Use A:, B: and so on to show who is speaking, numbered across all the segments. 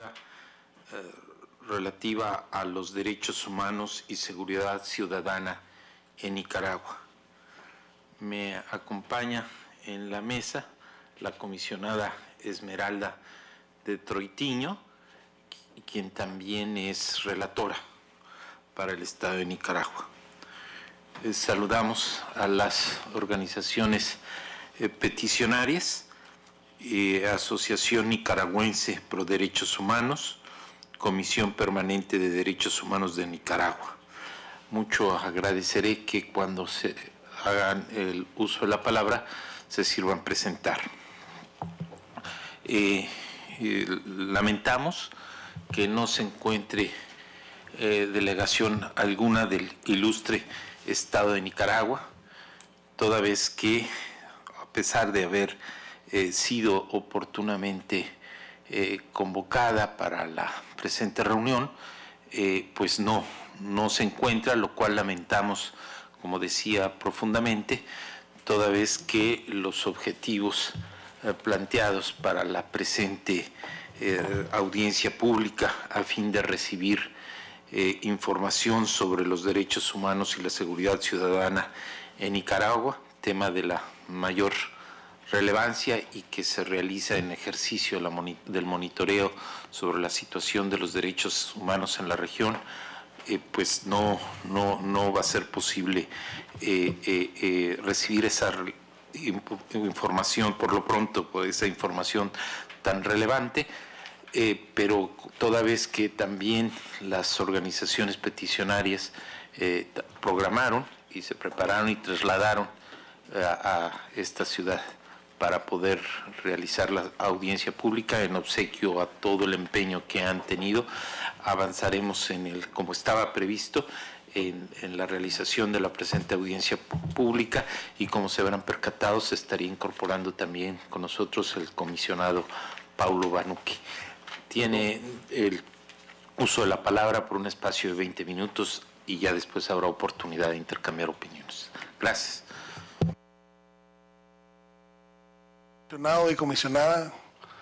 A: relativa a los derechos humanos y seguridad ciudadana en Nicaragua. Me acompaña en la mesa la comisionada Esmeralda de Troitiño, quien también es relatora para el Estado de Nicaragua. Saludamos a las organizaciones peticionarias, Asociación Nicaragüense Pro Derechos Humanos, Comisión Permanente de Derechos Humanos de Nicaragua. Mucho agradeceré que cuando se hagan el uso de la palabra se sirvan presentar. Lamentamos que no se encuentre delegación alguna del ilustre Estado de Nicaragua, toda vez que, a pesar de haber sido oportunamente convocada para la presente reunión, pues no se encuentra, lo cual lamentamos, como decía, profundamente, toda vez que los objetivos planteados para la presente audiencia pública a fin de recibir información sobre los derechos humanos y la seguridad ciudadana en Nicaragua, tema de la mayor relevancia y que se realiza en ejercicio del monitoreo sobre la situación de los derechos humanos en la región, pues no va a ser posible recibir esa información por lo pronto, pues, esa información tan relevante, pero toda vez que también las organizaciones peticionarias programaron y se prepararon y trasladaron a esta ciudad para poder realizar la audiencia pública en obsequio a todo el empeño que han tenido, avanzaremos como estaba previsto, en la realización de la presente audiencia pública, y como se habrán percatado, se estaría incorporando también con nosotros el comisionado Paulo Banucchi. Tiene el uso de la palabra por un espacio de 20 minutos y ya después habrá oportunidad de intercambiar opiniones. Gracias.
B: Comisionado y comisionada,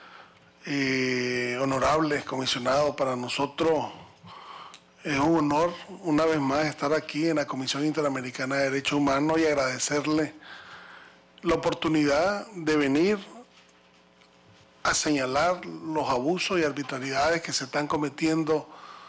B: honorables comisionados, para nosotros es un honor una vez más estar aquí en la Comisión Interamericana de Derechos Humanos y agradecerle la oportunidad de venir a señalar los abusos y arbitrariedades que se están cometiendo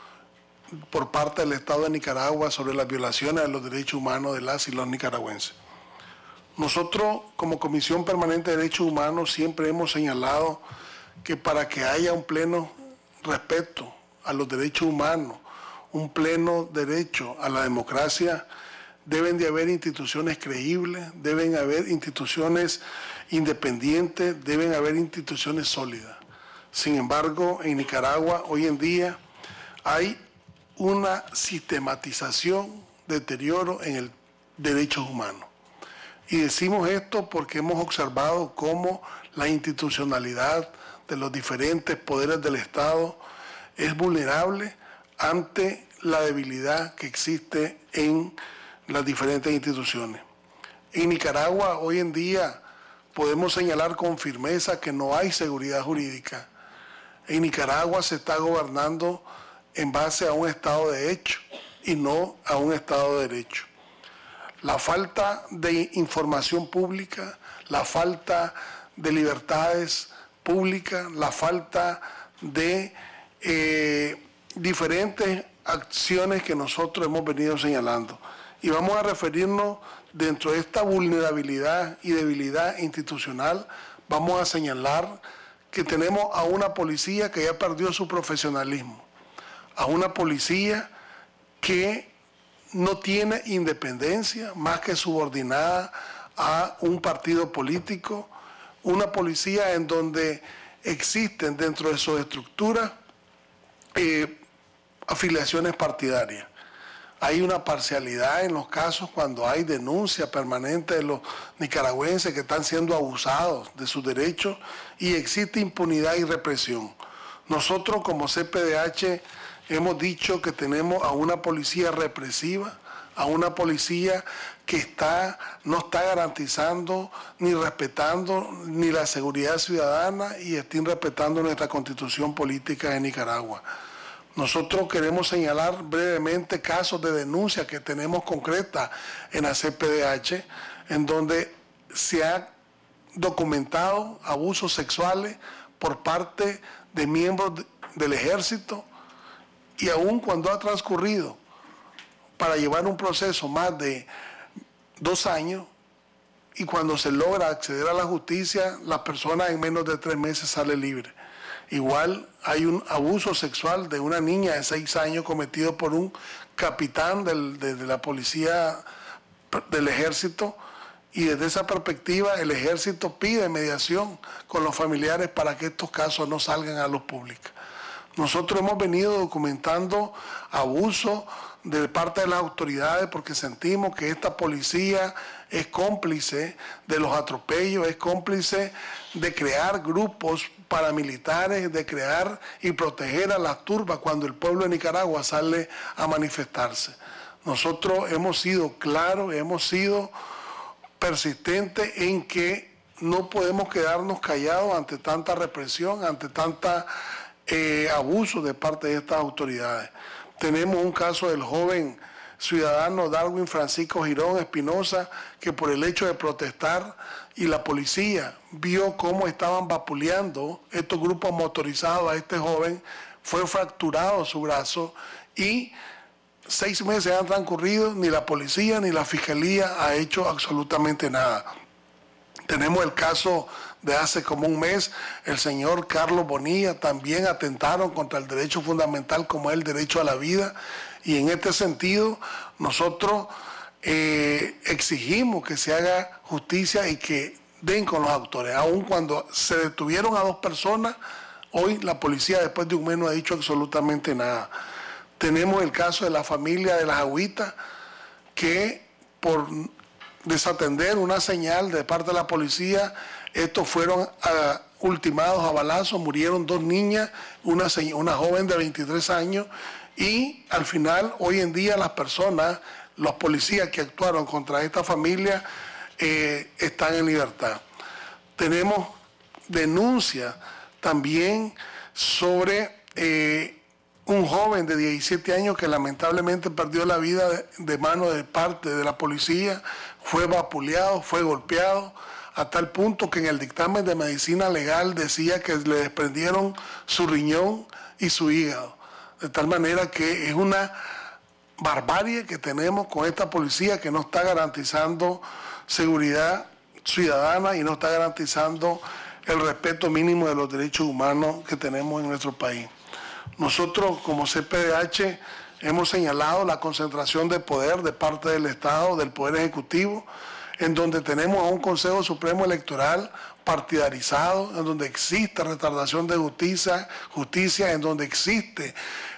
B: por parte del Estado de Nicaragua sobre las violaciones de los derechos humanos de las y los nicaragüenses. Nosotros, como Comisión Permanente de Derechos Humanos, siempre hemos señalado que para que haya un pleno respeto a los derechos humanos, un pleno derecho a la democracia, deben de haber instituciones creíbles, deben haber instituciones independientes, deben haber instituciones sólidas. Sin embargo, en Nicaragua hoy en día hay una sistematización, deterioro en el derechos humanos. Y decimos esto porque hemos observado cómo la institucionalidad de los diferentes poderes del Estado es vulnerable ante la debilidad que existe en las diferentes instituciones. En Nicaragua hoy en día podemos señalar con firmeza que no hay seguridad jurídica. En Nicaragua se está gobernando en base a un Estado de hecho y no a un Estado de derecho. La falta de información pública, la falta de libertades públicas, la falta de diferentes acciones que nosotros hemos venido señalando. Y vamos a referirnos dentro de esta vulnerabilidad y debilidad institucional, vamos a señalar que tenemos a una policía que ya perdió su profesionalismo, a una policía que no tiene independencia más que subordinada a un partido político, una policía en donde existen dentro de sus estructuras afiliaciones partidarias. Hay una parcialidad en los casos cuando hay denuncia permanente de los nicaragüenses que están siendo abusados de sus derechos y existe impunidad y represión. Nosotros como CPDH hemos dicho que tenemos a una policía represiva, a una policía que no está garantizando ni respetando ni la seguridad ciudadana y está irrespetando nuestra constitución política de Nicaragua. Nosotros queremos señalar brevemente casos de denuncia que tenemos concretas en la CPDH, en donde se ha documentado abusos sexuales por parte de miembros del ejército, y aún cuando ha transcurrido para llevar un proceso más de 2 años, y cuando se logra acceder a la justicia, las personas en menos de 3 meses salen libres. Igual hay un abuso sexual de una niña de 6 años cometido por un capitán de la policía del ejército, y desde esa perspectiva el ejército pide mediación con los familiares para que estos casos no salgan a luz pública. Nosotros hemos venido documentando abuso de parte de las autoridades porque sentimos que esta policía es cómplice de los atropellos, es cómplice de crear grupos paramilitares, de crear y proteger a las turbas cuando el pueblo de Nicaragua sale a manifestarse. Nosotros hemos sido claros, hemos sido persistentes en que no podemos quedarnos callados ante tanta represión, ante tanta abuso de parte de estas autoridades. Tenemos un caso del joven ciudadano Darwin Francisco Girón Espinosa, que por el hecho de protestar y la policía vio cómo estaban vapuleando estos grupos motorizados a este joven, fue fracturado su brazo y 6 meses han transcurrido, ni la policía ni la fiscalía ha hecho absolutamente nada. Tenemos el caso de hace como un mes, el señor Carlos Bonilla, también atentaron contra el derecho fundamental como es el derecho a la vida, y en este sentido nosotros exigimos que se haga justicia y que den con los autores. Aun cuando se detuvieron a 2 personas, hoy la policía después de un mes no ha dicho absolutamente nada. Tenemos el caso de la familia de las Agüitas, que por desatender una señal de parte de la policía, estos fueron ultimados a balazos, murieron 2 niñas, una joven de 23 años, y al final, hoy en día, las personas, los policías que actuaron contra esta familia, están en libertad. Tenemos denuncias también sobre un joven de 17 años que lamentablemente perdió la vida de mano de parte de la policía, fue vapuleado, fue golpeado, a tal punto que en el dictamen de medicina legal decía que le desprendieron su riñón y su hígado. De tal manera que es una barbarie que tenemos con esta policía que no está garantizando seguridad ciudadana y no está garantizando el respeto mínimo de los derechos humanos que tenemos en nuestro país. Nosotros como CPDH hemos señalado la concentración de poder de parte del Estado, del Poder Ejecutivo, en donde tenemos a un Consejo Supremo Electoral partidarizado, en donde existe retardación de justicia, en donde existe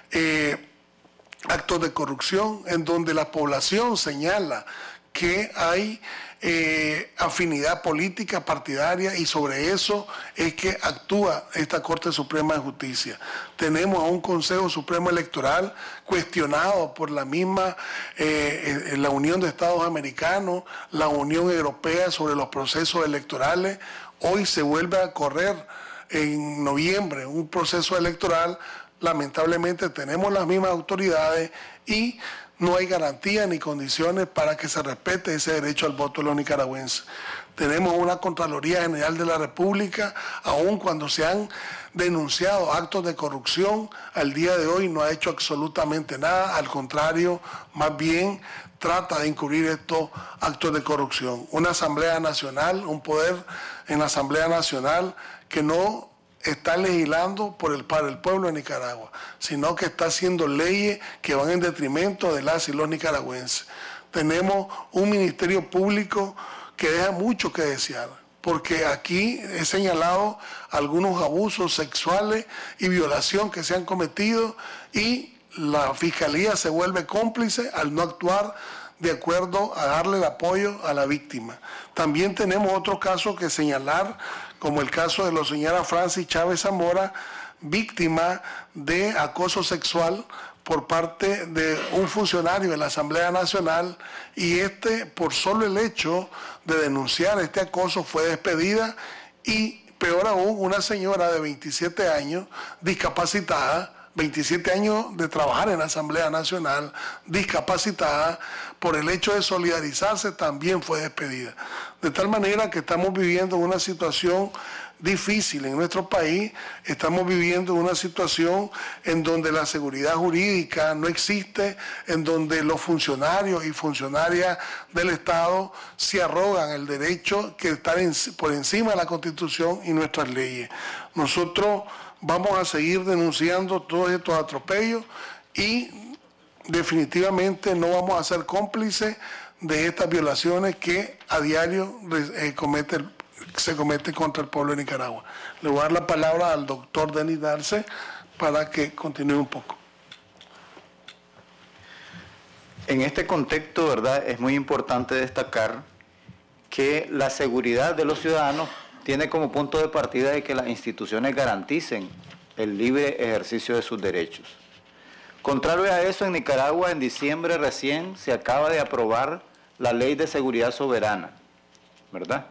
B: actos de corrupción, en donde la población señala que hay afinidad política partidaria, y sobre eso es que actúa esta Corte Suprema de Justicia. Tenemos a un Consejo Supremo Electoral cuestionado por la misma la Unión de Estados Americanos, la Unión Europea sobre los procesos electorales. Hoy se vuelve a correr en noviembre un proceso electoral. Lamentablemente tenemos las mismas autoridades y no hay garantía ni condiciones para que se respete ese derecho al voto de los nicaragüenses. Tenemos una Contraloría General de la República, aun cuando se han denunciado actos de corrupción, al día de hoy no ha hecho absolutamente nada, al contrario, más bien trata de encubrir estos actos de corrupción. Una Asamblea Nacional, un poder en la Asamblea Nacional que no está legislando para el pueblo de Nicaragua, sino que está haciendo leyes que van en detrimento de las y los nicaragüenses. Tenemos un Ministerio Público que deja mucho que desear, porque aquí he señalado algunos abusos sexuales y violación que se han cometido, y la Fiscalía se vuelve cómplice al no actuar de acuerdo a darle el apoyo a la víctima. También tenemos otro caso que señalar, como el caso de la señora Francis Chávez Zamora, víctima de acoso sexual por parte de un funcionario de la Asamblea Nacional, y por solo el hecho de denunciar este acoso fue despedida, y peor aún, una señora de 27 años, discapacitada, 27 años de trabajar en la Asamblea Nacional, discapacitada, por el hecho de solidarizarse también fue despedida. De tal manera que estamos viviendo una situación difícil en nuestro país, estamos viviendo una situación en donde la seguridad jurídica no existe, en donde los funcionarios y funcionarias del Estado se arrogan el derecho que está por encima de la Constitución y nuestras leyes. Nosotros vamos a seguir denunciando todos estos atropellos y definitivamente no vamos a ser cómplices de estas violaciones que a diario se cometen contra el pueblo de Nicaragua. Le voy a dar la palabra al doctor Denis Darce para que continúe un poco.
C: En este contexto, ¿verdad?, es muy importante destacar que la seguridad de los ciudadanos tiene como punto de partida de que las instituciones garanticen el libre ejercicio de sus derechos. Contrario a eso, en Nicaragua, en diciembre recién se acaba de aprobar la Ley de Seguridad Soberana, ¿verdad?,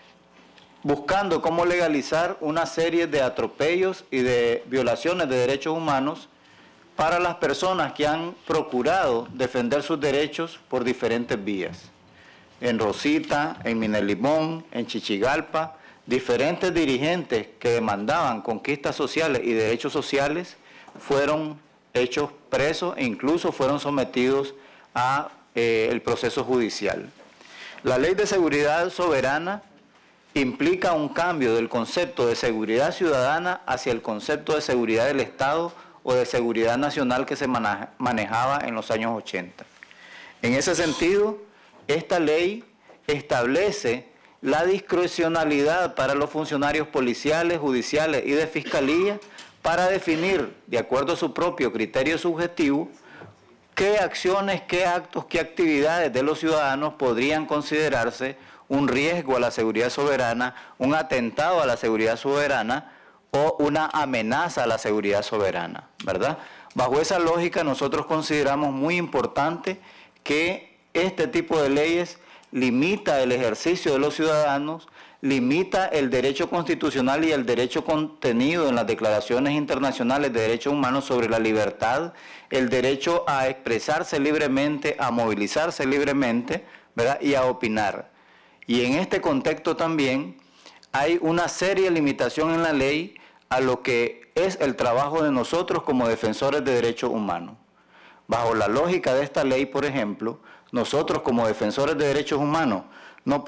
C: buscando cómo legalizar una serie de atropellos y de violaciones de derechos humanos para las personas que han procurado defender sus derechos por diferentes vías. En Rosita, en Minelimón, en Chichigalpa, diferentes dirigentes que demandaban conquistas sociales y derechos sociales fueron hechos presos e incluso fueron sometidos a el proceso judicial. La Ley de Seguridad Soberana implica un cambio del concepto de seguridad ciudadana hacia el concepto de seguridad del Estado o de seguridad nacional que se manejaba en los años 80. En ese sentido, esta ley establece la discrecionalidad para los funcionarios policiales, judiciales y de fiscalía para definir, de acuerdo a su propio criterio subjetivo, qué acciones, qué actos, qué actividades de los ciudadanos podrían considerarse un riesgo a la seguridad soberana, un atentado a la seguridad soberana o una amenaza a la seguridad soberana, ¿verdad? Bajo esa lógica nosotros consideramos muy importante que este tipo de leyes limita el ejercicio de los ciudadanos, limita el derecho constitucional y el derecho contenido en las declaraciones internacionales de derechos humanos sobre la libertad, el derecho a expresarse libremente, a movilizarse libremente, ¿verdad?, y a opinar. Y en este contexto también hay una seria limitación en la ley a lo que es el trabajo de nosotros como defensores de derechos humanos. Bajo la lógica de esta ley, por ejemplo, nosotros como defensores de derechos humanos no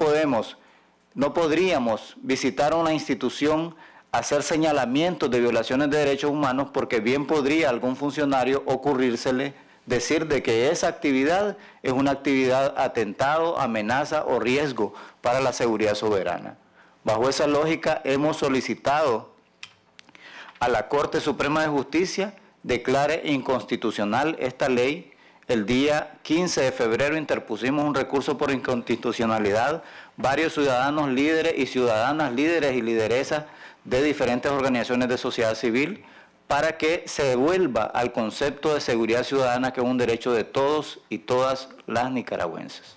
C: podríamos visitar una institución, hacer señalamientos de violaciones de derechos humanos, porque bien podría algún funcionario ocurrírsele decir de que esa actividad es una actividad atentado, amenaza o riesgo para la seguridad soberana. Bajo esa lógica hemos solicitado a la Corte Suprema de Justicia declare inconstitucional esta ley. El día 15 de febrero interpusimos un recurso por inconstitucionalidad. Varios ciudadanos líderes y ciudadanas líderes y lideresas de diferentes organizaciones de sociedad civil para que se devuelva al concepto de seguridad ciudadana, que es un derecho de todos y todas las nicaragüenses.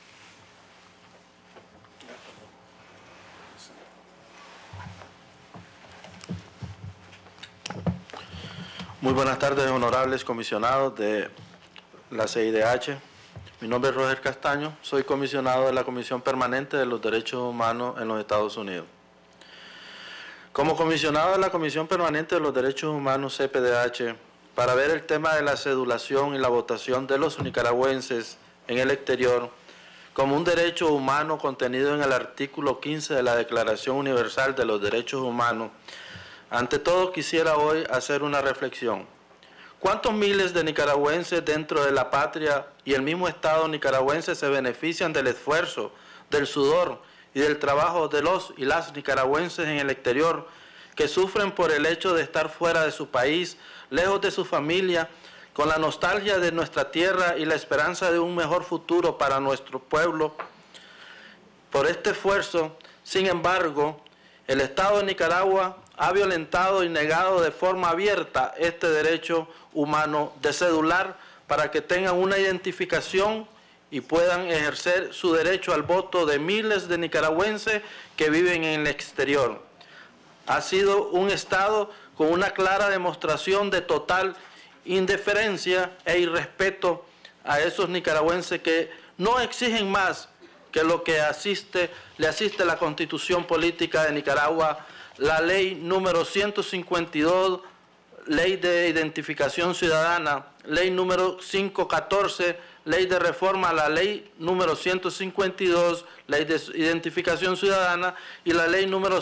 D: Muy buenas tardes, honorables comisionados de la CIDH. Mi nombre es Roger Castaño, soy comisionado de la Comisión Permanente de los Derechos Humanos en los Estados Unidos. Como comisionado de la Comisión Permanente de los Derechos Humanos, CPDH, para ver el tema de la cedulación y la votación de los nicaragüenses en el exterior como un derecho humano contenido en el artículo 15 de la Declaración Universal de los Derechos Humanos, ante todo quisiera hoy hacer una reflexión. ¿Cuántos miles de nicaragüenses dentro de la patria y el mismo Estado nicaragüense se benefician del esfuerzo, del sudor y del trabajo de los y las nicaragüenses en el exterior, que sufren por el hecho de estar fuera de su país, lejos de su familia, con la nostalgia de nuestra tierra y la esperanza de un mejor futuro para nuestro pueblo? Por este esfuerzo, sin embargo, el Estado de Nicaragua ha violentado y negado de forma abierta este derecho humano de cedular para que tengan una identificación y puedan ejercer su derecho al voto de miles de nicaragüenses que viven en el exterior. Ha sido un Estado con una clara demostración de total indiferencia e irrespeto a esos nicaragüenses que no exigen más que lo que le asiste la Constitución Política de Nicaragua, la Ley número 152, Ley de Identificación Ciudadana, Ley número 514, Ley de Reforma a la Ley número 152, Ley de Identificación Ciudadana, y la Ley número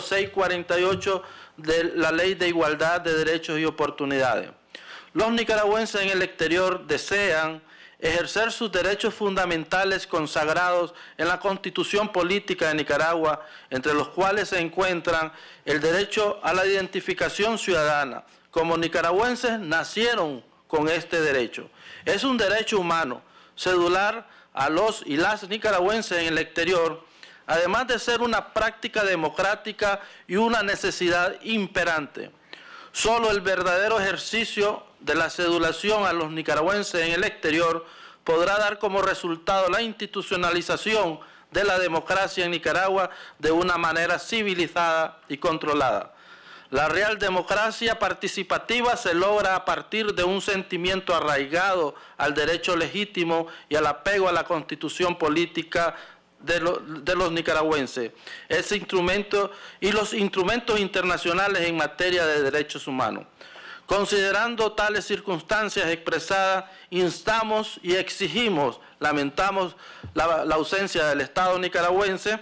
D: 648 de la Ley de Igualdad de Derechos y Oportunidades. Los nicaragüenses en el exterior desean ejercer sus derechos fundamentales consagrados en la Constitución Política de Nicaragua, entre los cuales se encuentran el derecho a la identificación ciudadana. Como nicaragüenses nacieron con este derecho. Es un derecho humano cedular a los y las nicaragüenses en el exterior, además de ser una práctica democrática y una necesidad imperante. Solo el verdadero ejercicio de la cedulación a los nicaragüenses en el exterior podrá dar como resultado la institucionalización de la democracia en Nicaragua de una manera civilizada y controlada. La real democracia participativa se logra a partir de un sentimiento arraigado al derecho legítimo y al apego a la Constitución política de los nicaragüenses. Ese instrumento y los instrumentos internacionales en materia de derechos humanos. Considerando tales circunstancias expresadas, instamos y exigimos, lamentamos la ausencia del Estado nicaragüense,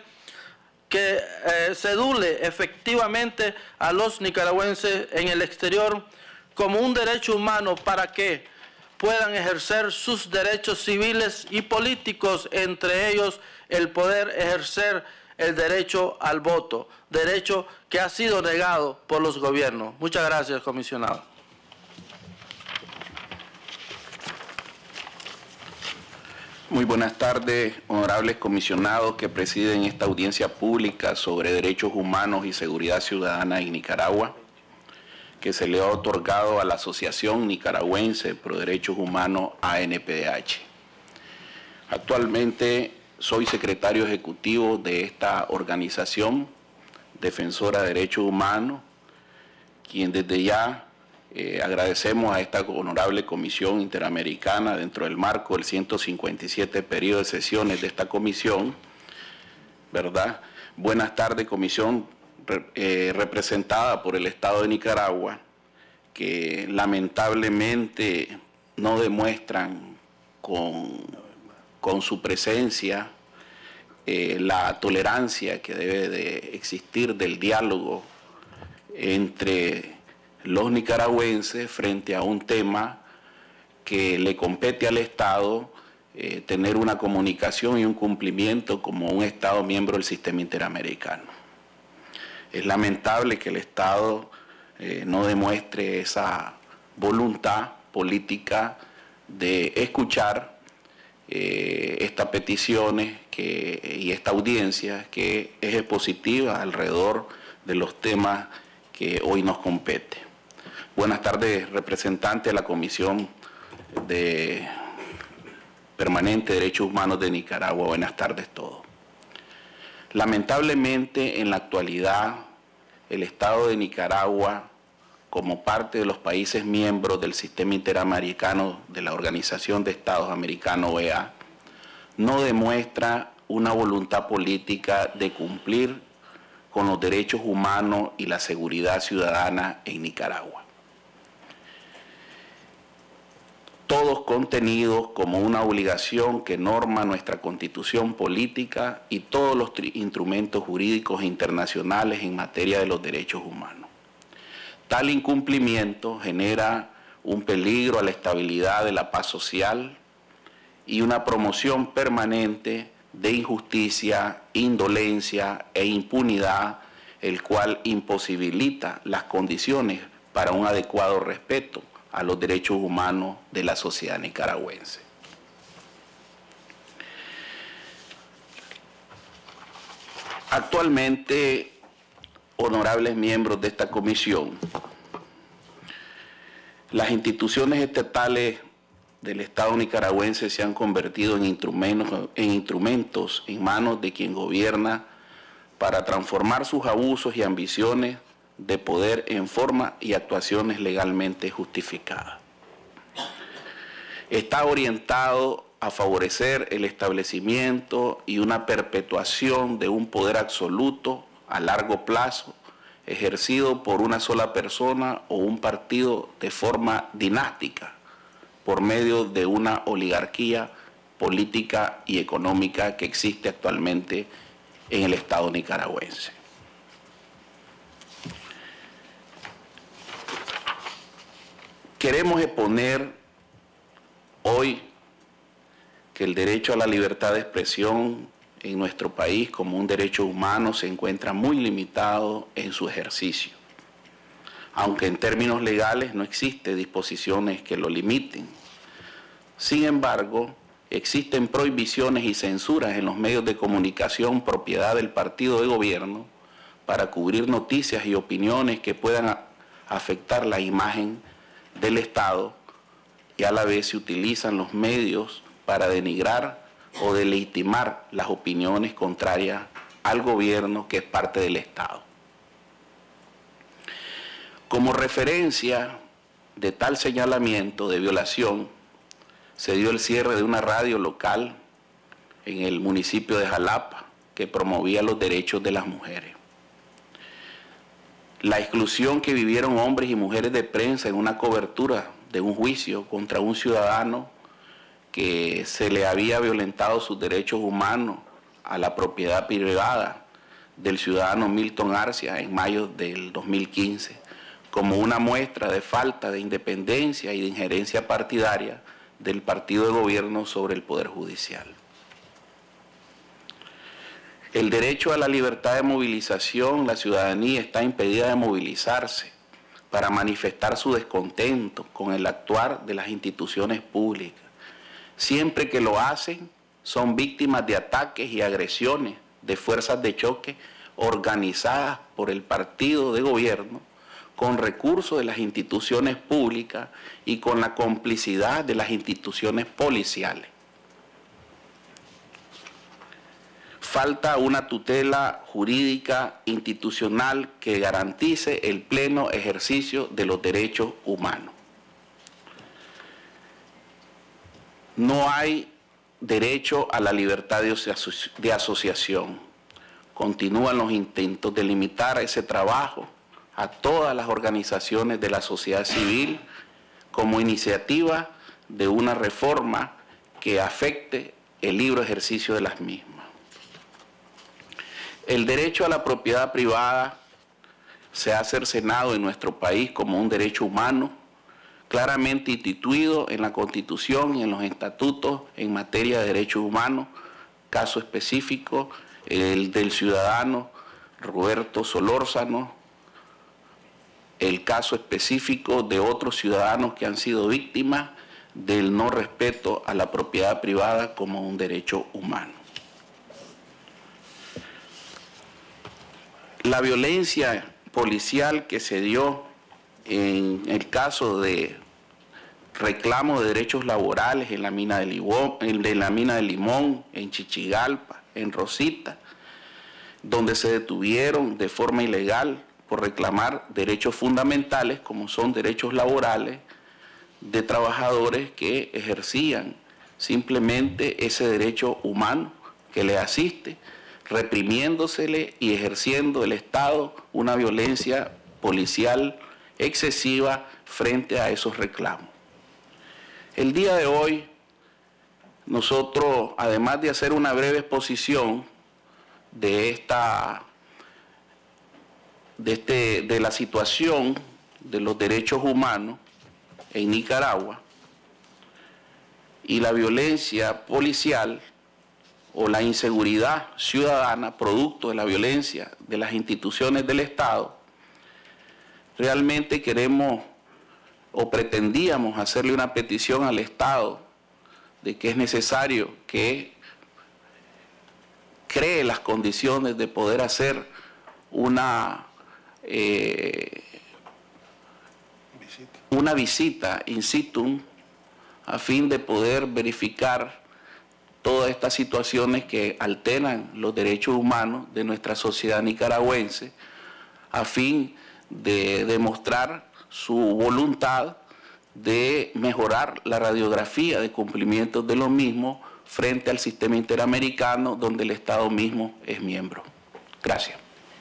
D: que cedule efectivamente a los nicaragüenses en el exterior como un derecho humano para que puedan ejercer sus derechos civiles y políticos, entre ellos el poder ejercer el derecho al voto, derecho que ha sido negado por los gobiernos. Muchas gracias, comisionado.
E: Muy buenas tardes, honorables comisionados que presiden esta audiencia pública sobre derechos humanos y seguridad ciudadana en Nicaragua, que se le ha otorgado a la Asociación Nicaragüense Pro Derechos Humanos ANPDH. Actualmente soy secretario ejecutivo de esta organización defensora de derechos humanos, quien desde ya agradecemos a esta honorable Comisión Interamericana dentro del marco del 157 periodo de sesiones de esta comisión, ¿verdad? Buenas tardes, comisión representada por el Estado de Nicaragua, que lamentablemente no demuestran con su presencia la tolerancia que debe de existir del diálogo entre los nicaragüenses frente a un tema que le compete al Estado tener una comunicación y un cumplimiento como un Estado miembro del sistema interamericano. Es lamentable que el Estado no demuestre esa voluntad política de escuchar estas peticiones y esta audiencia que es expositiva alrededor de los temas que hoy nos compete. Buenas tardes, representante de la Comisión Permanente de Derechos Humanos de Nicaragua. Buenas tardes todos. Lamentablemente, en la actualidad, el Estado de Nicaragua, como parte de los países miembros del Sistema Interamericano de la Organización de Estados Americanos, OEA, no demuestra una voluntad política de cumplir con los derechos humanos y la seguridad ciudadana en Nicaragua. Todos contenidos como una obligación que norma nuestra Constitución política y todos los instrumentos jurídicos internacionales en materia de los derechos humanos. Tal incumplimiento genera un peligro a la estabilidad de la paz social y una promoción permanente de injusticia, indolencia e impunidad, el cual imposibilita las condiciones para un adecuado respeto a los derechos humanos de la sociedad nicaragüense. Actualmente, honorables miembros de esta comisión, las instituciones estatales del Estado nicaragüense se han convertido en instrumentos en manos de quien gobierna para transformar sus abusos y ambiciones de poder en forma y actuaciones legalmente justificadas. Está orientado a favorecer el establecimiento y una perpetuación de un poder absoluto a largo plazo, ejercido por una sola persona o un partido de forma dinástica, por medio de una oligarquía política y económica que existe actualmente en el Estado nicaragüense. Queremos exponer hoy que el derecho a la libertad de expresión en nuestro país como un derecho humano se encuentra muy limitado en su ejercicio, aunque en términos legales no existen disposiciones que lo limiten. Sin embargo, existen prohibiciones y censuras en los medios de comunicación propiedad del partido de gobierno para cubrir noticias y opiniones que puedan afectar la imagen del Estado, y a la vez se utilizan los medios para denigrar o delegitimar las opiniones contrarias al gobierno que es parte del Estado. Como referencia de tal señalamiento de violación, se dio el cierre de una radio local en el municipio de Jalapa que promovía los derechos de las mujeres. La exclusión que vivieron hombres y mujeres de prensa en una cobertura de un juicio contra un ciudadano que se le había violentado sus derechos humanos a la propiedad privada del ciudadano Milton Arcia en mayo del 2015, como una muestra de falta de independencia y de injerencia partidaria del partido de gobierno sobre el Poder Judicial. El derecho a la libertad de movilización, la ciudadanía está impedida de movilizarse para manifestar su descontento con el actuar de las instituciones públicas. Siempre que lo hacen, son víctimas de ataques y agresiones de fuerzas de choque organizadas por el partido de gobierno, con recursos de las instituciones públicas y con la complicidad de las instituciones policiales. Falta una tutela jurídica institucional que garantice el pleno ejercicio de los derechos humanos. No hay derecho a la libertad de asociación. Continúan los intentos de limitar ese trabajo a todas las organizaciones de la sociedad civil como iniciativa de una reforma que afecte el libre ejercicio de las mismas. El derecho a la propiedad privada se ha cercenado en nuestro país como un derecho humano, claramente instituido en la Constitución y en los estatutos en materia de derechos humanos, caso específico, el del ciudadano Roberto Solórzano, el caso específico de otros ciudadanos que han sido víctimas del no respeto a la propiedad privada como un derecho humano. La violencia policial que se dio en el caso de reclamo de derechos laborales en la mina de Limón, en Chichigalpa, en Rosita, donde se detuvieron de forma ilegal por reclamar derechos fundamentales como son derechos laborales de trabajadores que ejercían simplemente ese derecho humano que les asiste, reprimiéndosele y ejerciendo el Estado una violencia policial excesiva frente a esos reclamos. El día de hoy, nosotros, además de hacer una breve exposición de la situación de los derechos humanos en Nicaragua y la violencia policial o la inseguridad ciudadana producto de la violencia de las instituciones del Estado, realmente queremos o pretendíamos hacerle una petición al Estado de que es necesario que cree las condiciones de poder hacer una una visita in situ a fin de poder verificar todas estas situaciones que alteran los derechos humanos de nuestra sociedad nicaragüense, a fin de demostrar su voluntad de mejorar la radiografía de cumplimientos de los mismos frente al sistema interamericano donde el Estado mismo es miembro. Gracias.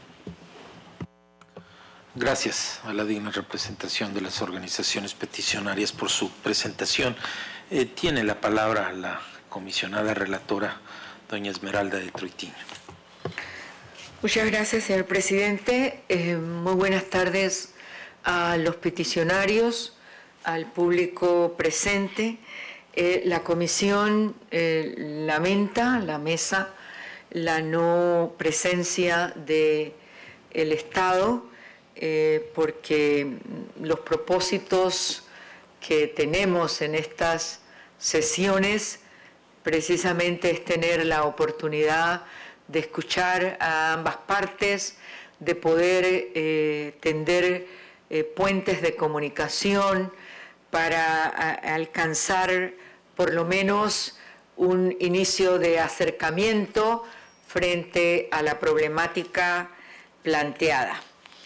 A: Gracias a la digna representación de las organizaciones peticionarias por su presentación. Tiene la palabra la comisionada relatora, doña Esmeralda de Troitiño.
F: Muchas gracias, señor presidente. Muy buenas tardes a los peticionarios, al público presente. La comisión lamenta, la mesa, la no presencia del Estado, porque los propósitos que tenemos en estas sesiones precisamente es tener la oportunidad de escuchar a ambas partes, de poder tender puentes de comunicación para alcanzar por lo menos un inicio de acercamiento frente a la problemática planteada.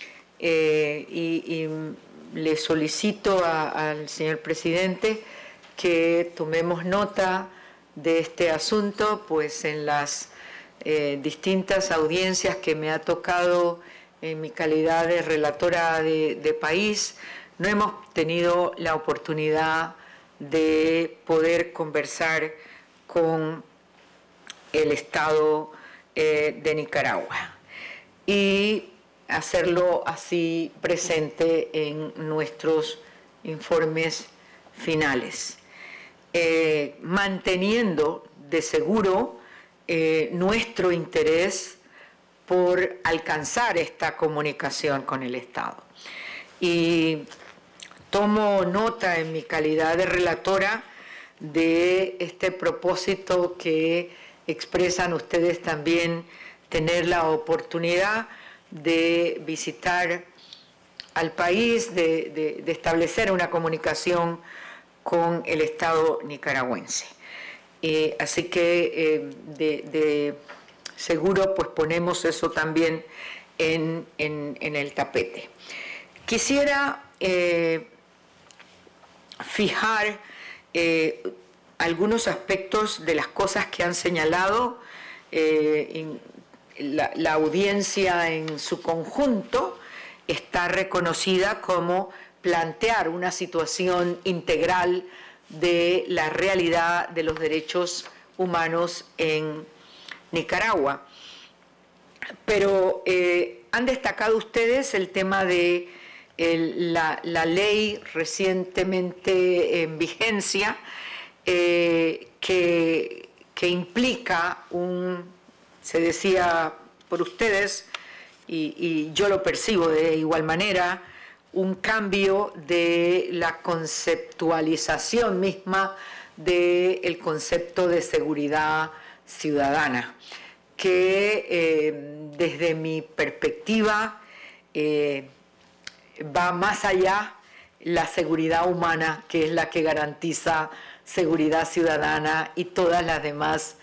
F: Y le solicito al señor presidente que tomemos nota de este asunto, pues en las distintas audiencias que me ha tocado en mi calidad de relatora de país, no hemos tenido la oportunidad de poder conversar con el Estado de Nicaragua y hacerlo así presente en nuestros informes finales, manteniendo de seguro nuestro interés por alcanzar esta comunicación con el Estado. Y tomo nota en mi calidad de relatora de este propósito que expresan ustedes también, tener la oportunidad de visitar al país, de establecer una comunicación con el Estado nicaragüense. Así que de seguro pues ponemos eso también en el tapete. Quisiera fijar algunos aspectos de las cosas que han señalado la audiencia en su conjunto. Está reconocida como plantear una situación integral de la realidad de los derechos humanos en Nicaragua. Pero han destacado ustedes el tema de la ley recientemente en vigencia que implica se decía por ustedes, y yo lo percibo de igual manera, un cambio de la conceptualización misma del concepto de seguridad ciudadana, que desde mi perspectiva va más allá la seguridad humana, que es la que garantiza seguridad ciudadana y todas las demás,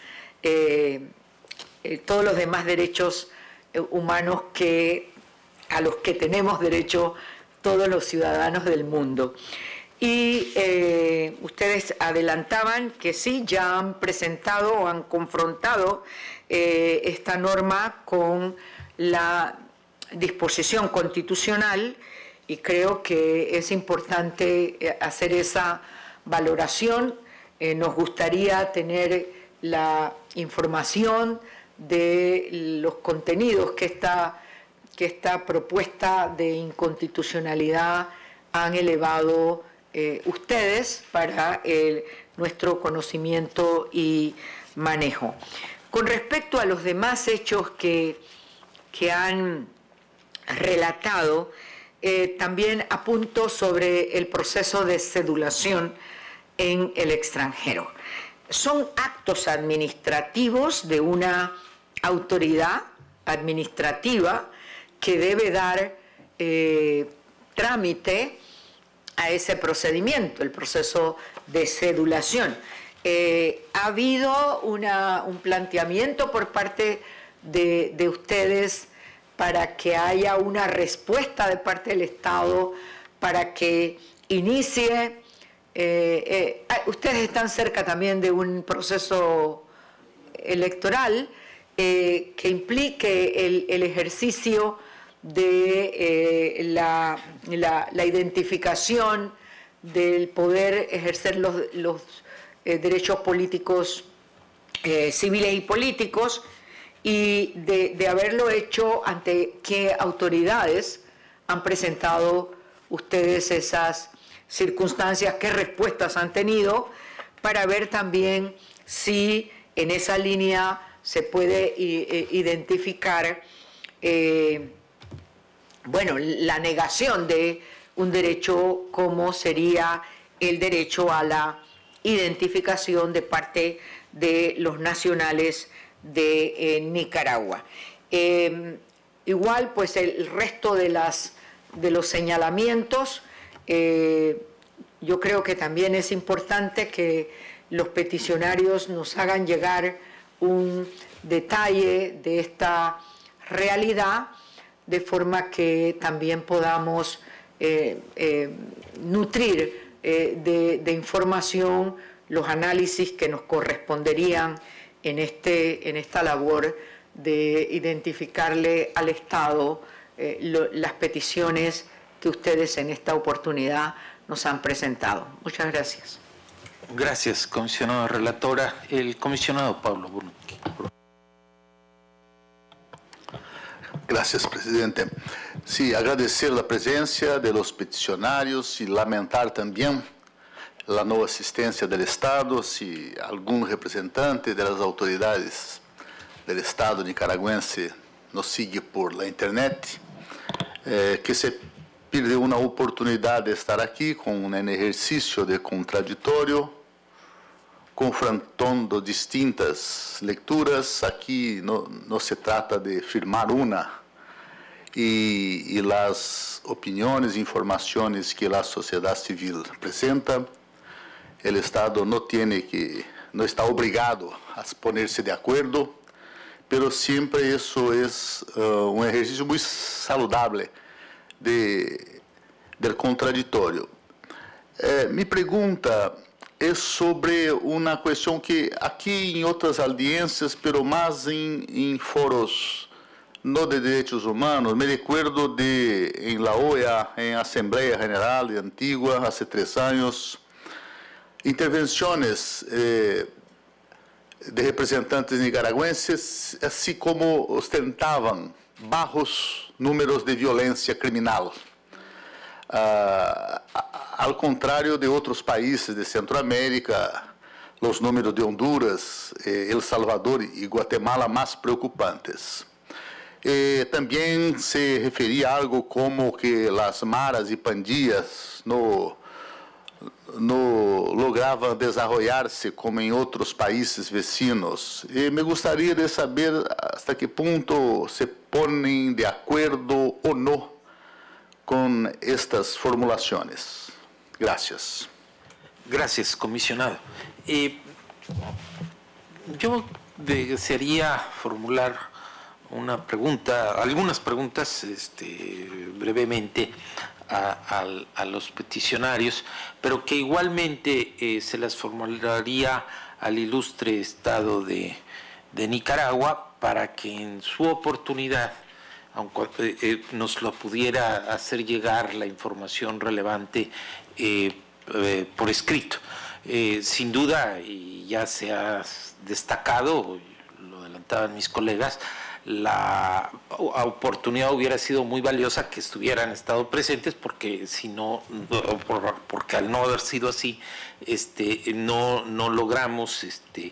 F: todos los demás derechos humanos a los que tenemos derecho todos los ciudadanos del mundo. Y ustedes adelantaban que sí, ya han presentado o han confrontado esta norma con la disposición constitucional, y creo que es importante hacer esa valoración. Nos gustaría tener la información de los contenidos que esta propuesta de inconstitucionalidad han elevado ustedes para nuestro conocimiento y manejo. Con respecto a los demás hechos que han relatado, también apunto sobre el proceso de cedulación en el extranjero. Son actos administrativos de una autoridad administrativa que debe dar trámite a ese procedimiento, el proceso de cedulación. ¿Ha habido un planteamiento por parte de ustedes para que haya una respuesta de parte del Estado, para que inicie? Ustedes están cerca también de un proceso electoral que implique el ejercicio de la identificación del poder ejercer los derechos políticos, civiles y políticos, y de haberlo hecho, ante qué autoridades han presentado ustedes esas circunstancias, qué respuestas han tenido, para ver también si en esa línea se puede identificar la negación de un derecho como sería el derecho a la identificación de parte de los nacionales de Nicaragua. Igual, pues el resto de los señalamientos, yo creo que también es importante que los peticionarios nos hagan llegar un detalle de esta realidad, de forma que también podamos nutrir de información los análisis que nos corresponderían en esta labor de identificarle al Estado las peticiones que ustedes en esta oportunidad nos han presentado. Muchas gracias.
A: Gracias, comisionada relatora. El comisionado Pablo Bonotti.
G: Gracias, presidente. Sí, agradecer la presencia de los peticionarios y lamentar también la no asistencia del Estado, si algún representante de las autoridades del Estado nicaragüense nos sigue por la Internet, que se pierde una oportunidad de estar aquí con un ejercicio de contradictorio, confrontando distintas lecturas. Aquí no se trata de firmar una, y las opiniones e informaciones que la sociedad civil presenta, el Estado no está obligado a ponerse de acuerdo, pero siempre eso es un ejercicio muy saludable del contradictorio. Mi pregunta es sobre una cuestión que aquí en otras audiencias, pero más en foros no de derechos humanos, me recuerdo en la OEA, en Asamblea General de Antigua, hace 3 años, intervenciones de representantes nicaragüenses, así como ostentaban bajos números de violencia criminal. Al contrario de otros países de Centroamérica, los números de Honduras, El Salvador y Guatemala más preocupantes. También se refería a algo como que las maras y pandillas no lograban desarrollarse como en otros países vecinos. Me gustaría de saber hasta qué punto se ponen de acuerdo o no con estas formulaciones. Gracias.
A: Gracias, comisionado. Yo desearía formular una pregunta, algunas preguntas brevemente a los peticionarios, pero que igualmente se las formularía al ilustre Estado de Nicaragua, para que en su oportunidad nos lo pudiera hacer llegar la información relevante por escrito. Sin duda, y ya se ha destacado, lo adelantaban mis colegas, la oportunidad hubiera sido muy valiosa que estuvieran estado presentes, porque si no, porque al no haber sido así, no logramos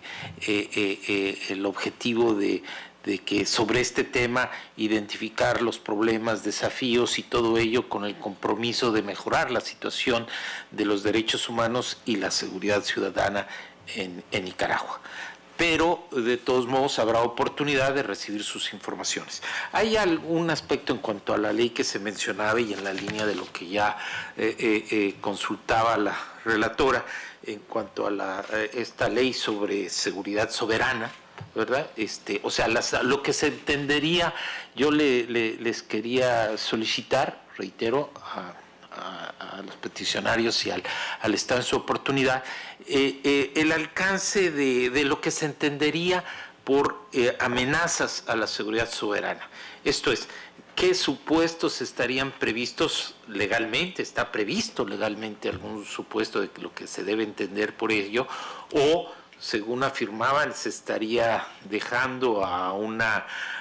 A: el objetivo de que sobre este tema identificar los problemas, desafíos y todo ello con el compromiso de mejorar la situación de los derechos humanos y la seguridad ciudadana en Nicaragua. pero de todos modos habrá oportunidad de recibir sus informaciones. Hay algún aspecto en cuanto a la ley que se mencionaba y en la línea de lo que ya consultaba la relatora en cuanto a esta ley sobre seguridad soberana, ¿verdad? O sea, lo que se entendería, yo les quería solicitar, reitero, a los peticionarios y al Estado en su oportunidad, el alcance de lo que se entendería por amenazas a la seguridad soberana. Esto es, ¿qué supuestos estarían previstos legalmente? ¿Está previsto legalmente algún supuesto de lo que se debe entender por ello? ¿O, según afirmaban, se estaría dejando a una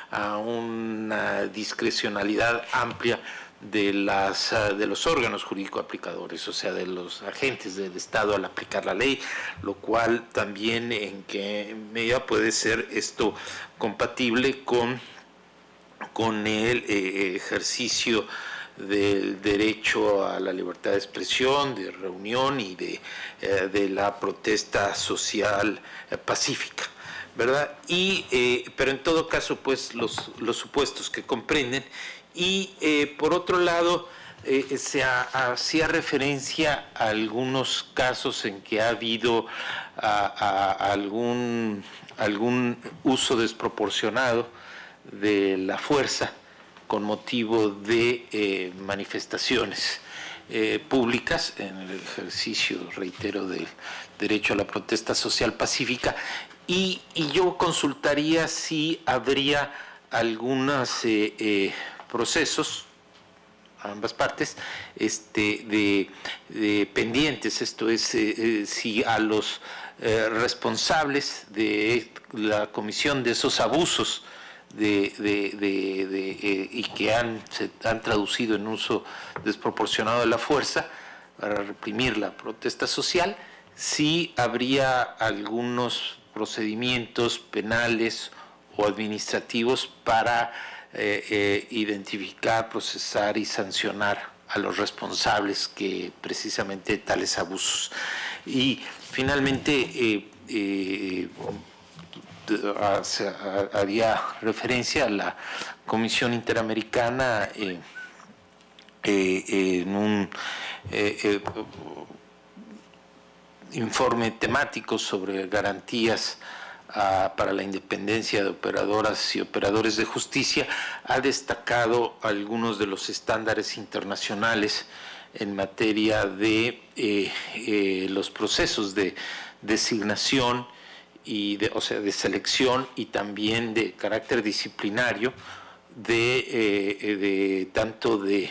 A: discrecionalidad amplia de los órganos jurídico aplicadores, o sea, de los agentes del Estado al aplicar la ley, lo cual también en qué medida puede ser esto compatible con el ejercicio del derecho a la libertad de expresión, de reunión y de la protesta social pacífica, ¿verdad? Pero en todo caso, pues los supuestos que comprenden. Y por otro lado, se hacía referencia a algunos casos en que ha habido algún uso desproporcionado de la fuerza con motivo de manifestaciones públicas en el ejercicio, reitero, del derecho a la protesta social pacífica. Y yo consultaría si habría algunas procesos, a ambas partes, de pendientes, esto es, si a los responsables de la comisión de esos abusos y que se han traducido en uso desproporcionado de la fuerza para reprimir la protesta social, si habría algunos procedimientos penales o administrativos para identificar, procesar y sancionar a los responsables que precisamente de tales abusos. Y finalmente haría referencia a la Comisión Interamericana en un informe temático sobre garantías para la independencia de operadoras y operadores de justicia, ha destacado algunos de los estándares internacionales en materia de los procesos de designación o sea, de selección y también de carácter disciplinario tanto de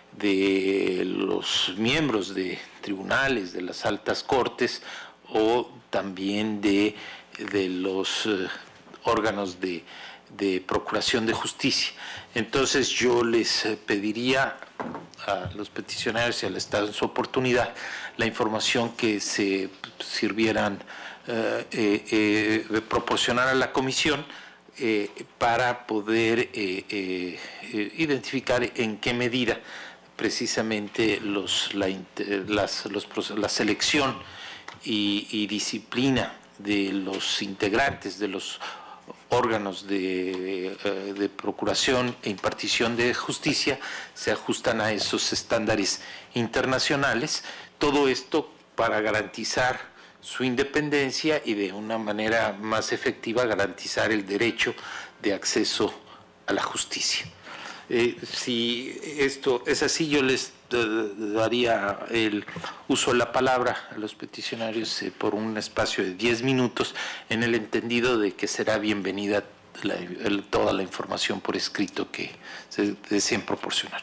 A: los miembros de tribunales, de las altas cortes o también de los órganos de procuración de justicia. Entonces yo les pediría a los peticionarios y al Estado en su oportunidad la información que se sirvieran proporcionar a la Comisión para poder identificar en qué medida precisamente la selección y disciplina de los integrantes de los órganos de procuración e impartición de justicia se ajustan a esos estándares internacionales. Todo esto para garantizar su independencia y de una manera más efectiva garantizar el derecho de acceso a la justicia. Si esto es así, yo les daría el uso de la palabra a los peticionarios por un espacio de 10 minutos, en el entendido de que será bienvenida toda la información por escrito que se deseen proporcionar.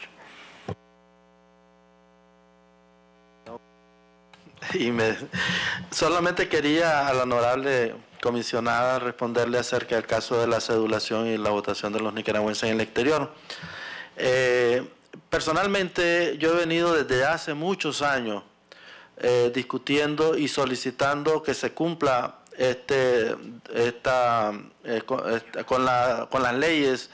D: Solamente quería a la honorable comisionada responderle acerca del caso de la cedulación y la votación de los nicaragüenses en el exterior. Personalmente, yo he venido desde hace muchos años discutiendo y solicitando que se cumpla con las leyes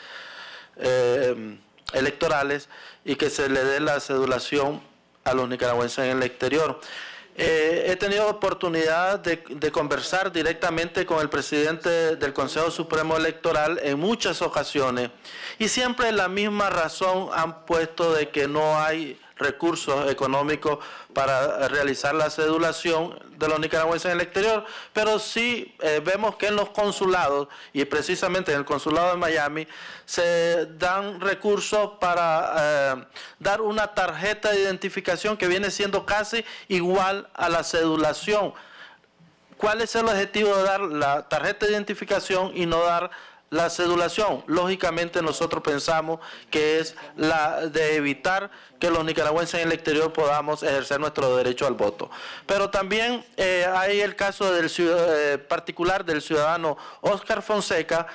D: electorales y que se le dé la cedulación a los nicaragüenses en el exterior. He tenido oportunidad de conversar directamente con el presidente del Consejo Supremo Electoral en muchas ocasiones y siempre la misma razón han puesto de que no hay recursos económicos para realizar la cedulación de los nicaragüenses en el exterior, pero sí vemos que en los consulados, y precisamente en el consulado de Miami, se dan recursos para dar una tarjeta de identificación que viene siendo casi igual a la cedulación. ¿Cuál es el objetivo de dar la tarjeta de identificación y no dar la cedulación? Lógicamente nosotros pensamos que es la de evitar que los nicaragüenses en el exterior podamos ejercer nuestro derecho al voto. Pero también hay el caso del particular del ciudadano Oscar Fonseca,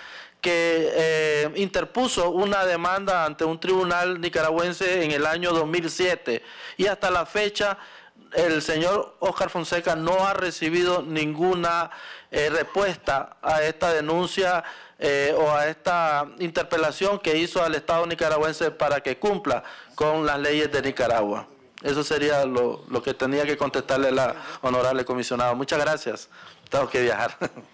D: que interpuso una demanda ante un tribunal nicaragüense en el año 2007 y hasta la fecha el señor Oscar Fonseca no ha recibido ninguna respuesta a esta denuncia o a esta interpelación que hizo al Estado nicaragüense para que cumpla con las leyes de Nicaragua. Eso sería lo que tenía que contestarle la honorable comisionada. Muchas gracias. Tengo que viajar.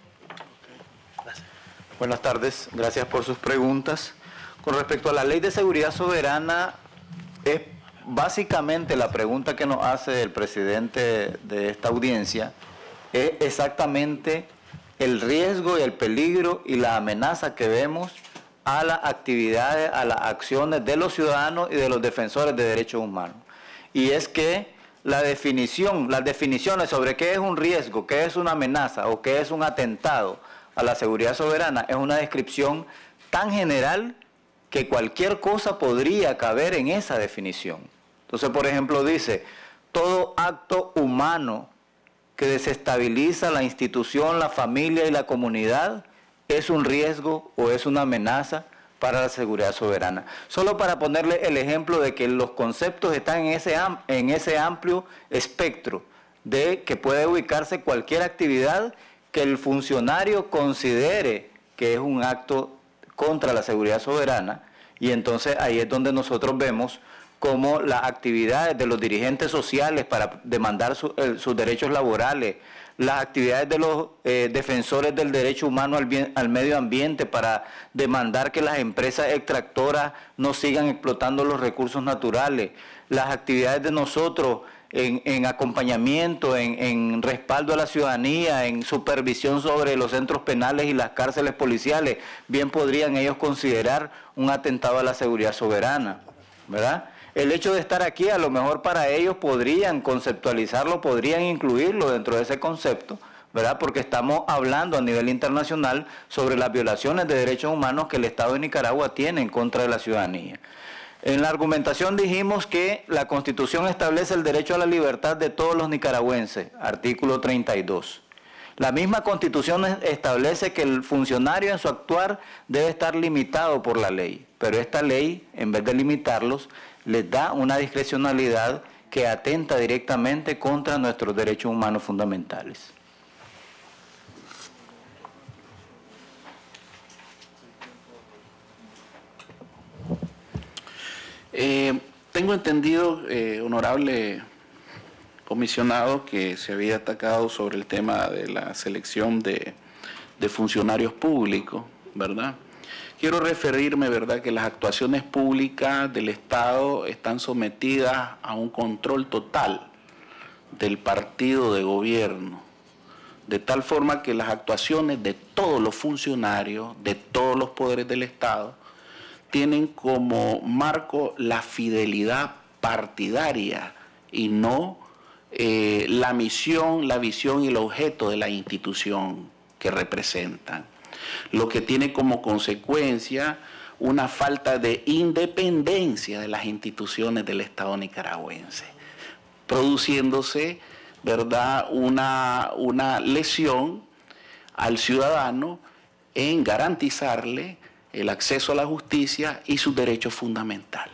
C: Gracias. Buenas tardes. Gracias por sus preguntas. Con respecto a la Ley de Seguridad Soberana, es básicamente la pregunta que nos hace el presidente de esta audiencia, es exactamente el riesgo y el peligro y la amenaza que vemos a las actividades, a las acciones de los ciudadanos y de los defensores de derechos humanos. Y es que las definiciones sobre qué es un riesgo, qué es una amenaza o qué es un atentado a la seguridad soberana es una descripción tan general que cualquier cosa podría caber en esa definición. Entonces, por ejemplo, dice, todo acto humano que desestabiliza la institución, la familia y la comunidad es un riesgo o es una amenaza para la seguridad soberana. Solo para ponerle el ejemplo de que los conceptos están en ese amplio espectro de que puede ubicarse cualquier actividad que el funcionario considere que es un acto contra la seguridad soberana, y entonces ahí es donde nosotros vemos como las actividades de los dirigentes sociales para demandar sus derechos laborales, las actividades de los defensores del derecho humano al medio ambiente para demandar que las empresas extractoras no sigan explotando los recursos naturales, las actividades de nosotros en acompañamiento, en respaldo a la ciudadanía, en supervisión sobre los centros penales y las cárceles policiales, bien podrían ellos considerar un atentado a la seguridad soberana, ¿verdad? El hecho de estar aquí, a lo mejor para ellos podrían conceptualizarlo, podrían incluirlo dentro de ese concepto, ¿verdad? Porque estamos hablando a nivel internacional sobre las violaciones de derechos humanos que el Estado de Nicaragua tiene en contra de la ciudadanía. En la argumentación dijimos que la Constitución establece el derecho a la libertad de todos los nicaragüenses, artículo 32. La misma Constitución establece que el funcionario en su actuar debe estar limitado por la ley, pero esta ley, en vez de limitarlos, les da una discrecionalidad que atenta directamente contra nuestros derechos humanos fundamentales.
E: Tengo entendido, honorable comisionado, que se había atacado sobre el tema de la selección de funcionarios públicos, ¿verdad? Quiero referirme, ¿verdad?, que las actuaciones públicas del Estado están sometidas a un control total del partido de gobierno, de tal forma que las actuaciones de todos los funcionarios, de todos los poderes del Estado, tienen como marco la fidelidad partidaria y no la misión, la visión y el objeto de la institución que representan, lo que tiene como consecuencia una falta de independencia de las instituciones del Estado nicaragüense, produciéndose, ¿verdad?, una lesión al ciudadano en garantizarle el acceso a la justicia y sus derechos fundamentales.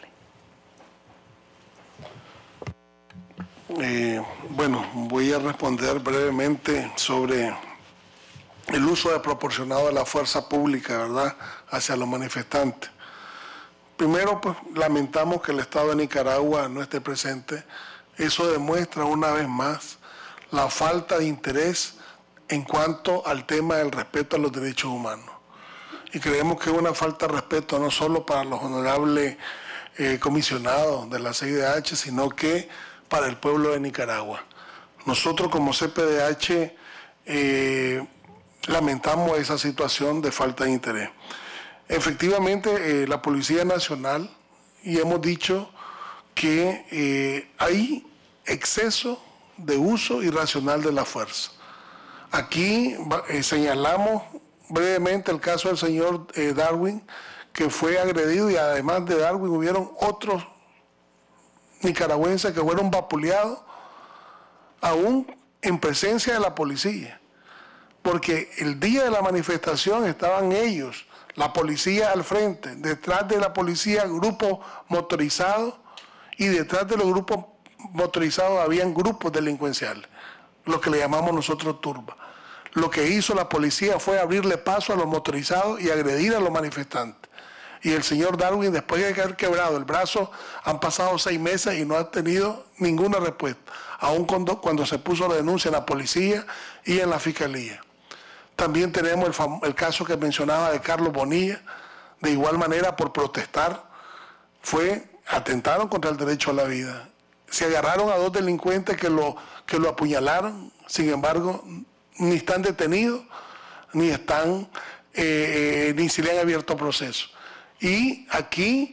B: Bueno, voy a responder brevemente sobre el uso desproporcionado de la fuerza pública, ¿verdad?, hacia los manifestantes. Primero, pues, lamentamos que el Estado de Nicaragua no esté presente. Eso demuestra una vez más la falta de interés en cuanto al tema del respeto a los derechos humanos. Y creemos que es una falta de respeto no solo para los honorables comisionados de la CIDH, sino que para el pueblo de Nicaragua. Nosotros como CPDH lamentamos esa situación de falta de interés. Efectivamente, la Policía Nacional, y hemos dicho que hay exceso de uso irracional de la fuerza. Aquí señalamos brevemente el caso del señor Darwin, que fue agredido, y además de Darwin hubieron otros nicaragüenses que fueron vapuleados, aún en presencia de la policía, porque el día de la manifestación estaban ellos, la policía al frente, detrás de la policía grupos motorizados, y detrás de los grupos motorizados habían grupos delincuenciales, lo que le llamamos nosotros turba. Lo que hizo la policía fue abrirle paso a los motorizados y agredir a los manifestantes. Y el señor Darwin, después de haber quebrado el brazo, han pasado 6 meses y no ha tenido ninguna respuesta, aun cuando se puso la denuncia en la policía y en la fiscalía. También tenemos el caso que mencionaba de Carlos Bonilla, de igual manera por protestar, atentaron contra el derecho a la vida. Se agarraron a 2 delincuentes que lo apuñalaron, sin embargo, ni están detenidos, ni se le han abierto proceso. Y aquí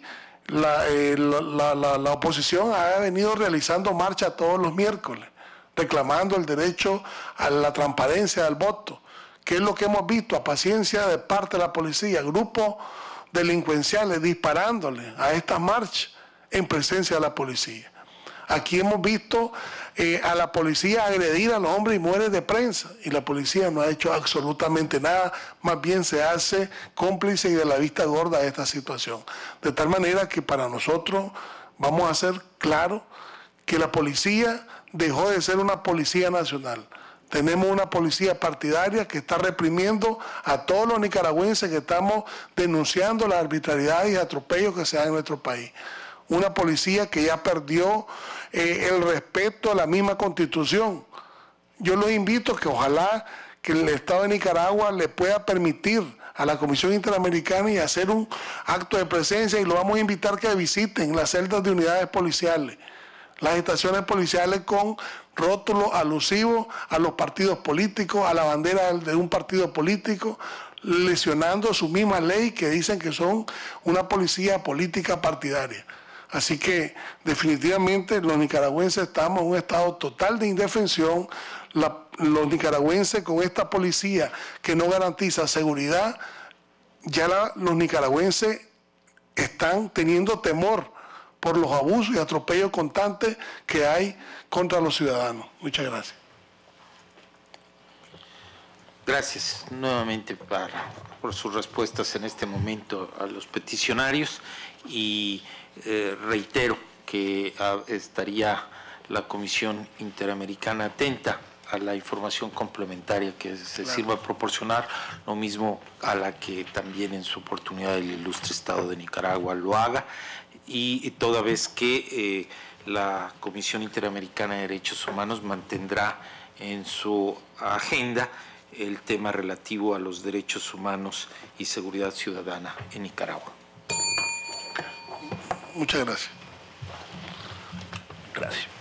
B: la oposición ha venido realizando marcha todos los miércoles, reclamando el derecho a la transparencia del voto, que es lo que hemos visto a paciencia de parte de la policía, grupos delincuenciales disparándole a estas marchas en presencia de la policía. Aquí hemos visto a la policía agredir a los hombres y mujeres de prensa, y la policía no ha hecho absolutamente nada, más bien se hace cómplice y de la vista gorda de esta situación. De tal manera que para nosotros vamos a ser claros que la policía dejó de ser una policía nacional. Tenemos una policía partidaria que está reprimiendo a todos los nicaragüenses que estamos denunciando las arbitrariedades y atropellos que se dan en nuestro país. Una policía que ya perdió el respeto a la misma Constitución. Yo los invito a que ojalá que el Estado de Nicaragua le pueda permitir a la Comisión Interamericana y hacer un acto de presencia, y lo vamos a invitar que visiten las celdas de unidades policiales, las estaciones policiales con rótulos alusivos a los partidos políticos, a la bandera de un partido político, lesionando su misma ley que dicen que son una policía política partidaria. Así que definitivamente los nicaragüenses estamos en un estado total de indefensión. Los nicaragüenses con esta policía que no garantiza seguridad, ya los nicaragüenses están teniendo temor por los abusos y atropellos constantes que hay contra los ciudadanos. Muchas gracias.
A: Gracias nuevamente por sus respuestas en este momento a los peticionarios, y reitero que estaría la Comisión Interamericana atenta a la información complementaria que se sirva a proporcionar, lo mismo a la que también en su oportunidad el ilustre Estado de Nicaragua lo haga, y toda vez que la Comisión Interamericana de Derechos Humanos mantendrá en su agenda el tema relativo a los derechos humanos y seguridad ciudadana en Nicaragua.
B: Muchas gracias.
E: Gracias.